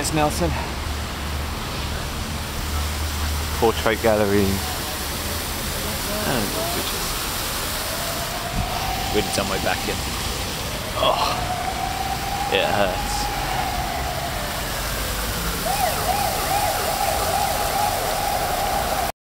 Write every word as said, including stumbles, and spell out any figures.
Science Nelson. Portrait gallery. Oh, Really done my back in. oh, it hurts.